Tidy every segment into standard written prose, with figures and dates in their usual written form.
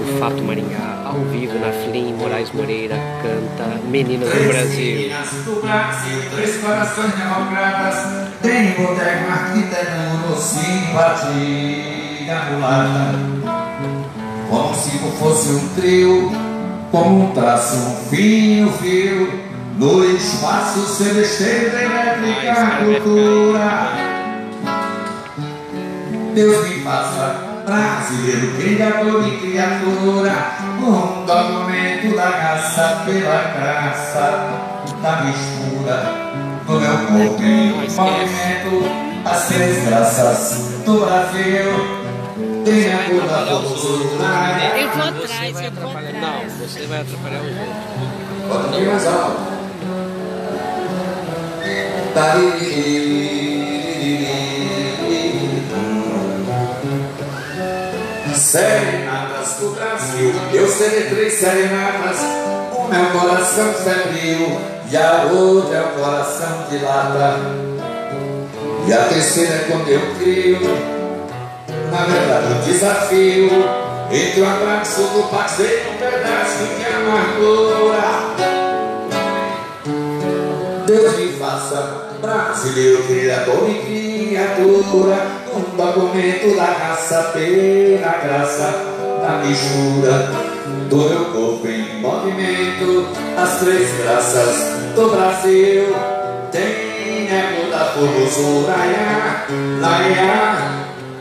O Fato Maringá, ao vivo na Flim, Moraes Moreira canta Meninas do Brasil. Meninas do Brasil, três corações democratas, tem boteco, arquitetura, simpatia mulata. Como se fosse um trio, como um traço, um fio, no espaço celeste elétrica cultura. Deus me faça brasileiro, criador e criatura, um documento da raça pela graça da mistura do meu corpo em movimento, as três graças do Brasil. Tem a cor da formosura. Eu vou atrás, eu vou atrás. Não, você vai atrapalhar o jogo. Bota um pouquinho mais alto. Serenatas do Brasil, eu serei três serenatas. O meu coração febril e a outra é o coração de lata. E a terceira é quando eu crio, na verdade o desafio, entre o abraço do parceiro, um pedaço de amargura. Deus me faça brasileiro, criador e criatura, um documento da raça pela graça da mistura do meu corpo em movimento, as três graças do Brasil. Tem ego da formosura, laia,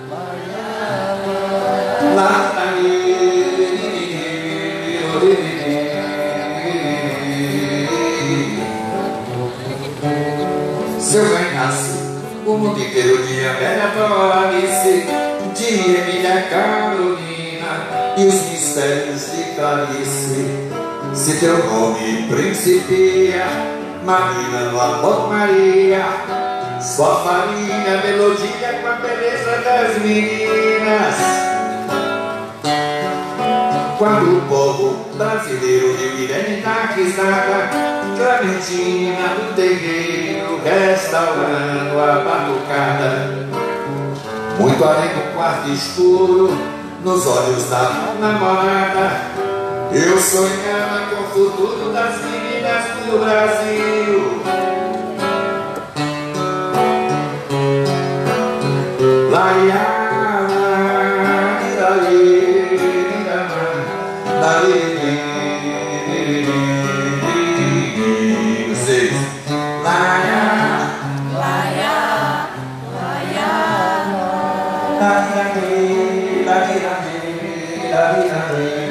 se eu ganhasse o mundo inteiro de Amélia Alice, de Emília Carolina e os mistérios de Clarice, se teu nome principia, Marina no amor Maria, só faria melodia com a beleza das meninas. Quando o povo brasileiro revirene da risada, Clementina do terreiro restaurando a batucada, muito além do quarto escuro, nos olhos da namorada, eu sonhava com o futuro das meninas do Brasil. Vocês, laia,